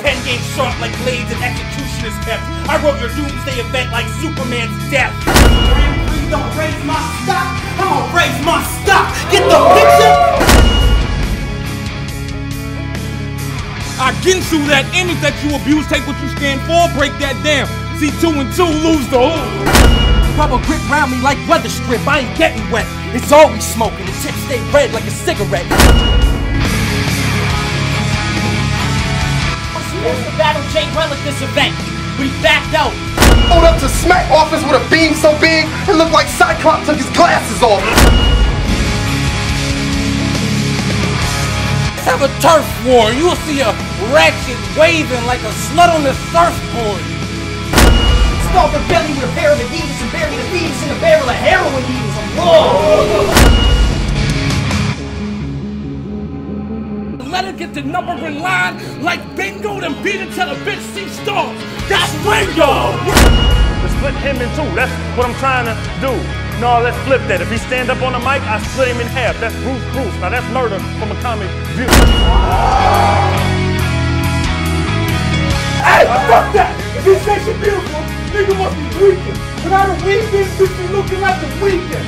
pen game sharp like blades and executioner's heft. I wrote your doomsday event like Superman's death. Don't raise my stock, I'ma raise my stock. Get the picture? I Ginsu that image that you abuse, take what you stand for, break that down. See 2 and 2, lose the whole. Rubber grip round me like weather strip, I ain't getting wet. It's always smoking, the tip stay red like a cigarette. I'm supposed to battle Jay Rel at this event, but he backed out. Pulled up to smack office with a beam so big, it looked like Cyclops took his glasses off. Let's have a turf war, you will see a ratchet waving like a slut on the surfboard. Stalk her belly with a pair of Adidas and bury the fetus in a barrel of heroin needles. Let her get the number in line like bingo, then beat it till the bitch sees stars. That's Ringo! To split him in two, that's what I'm trying to do. No, let's flip that. If he stand up on the mic, I split him in half. That's Bruce. Now that's murder from a comic view. Hey, fuck that! If he says you're beautiful, nigga must be tweaking. Without a weekend, bitch be looking like the weekend.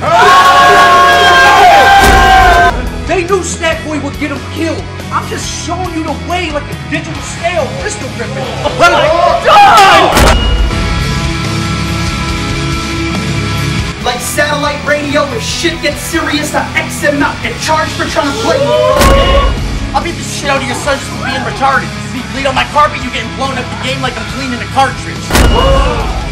They knew Stat Boy would get him killed. I'm just showing you the way like a digital scale pistol gripping. Like satellite radio, if shit gets serious, I X him out, get charged for trying to play me. I'll beat the shit out of your son just for being retarded. If you bleed on my carpet, you getting blown up the game like I'm cleaning a cartridge.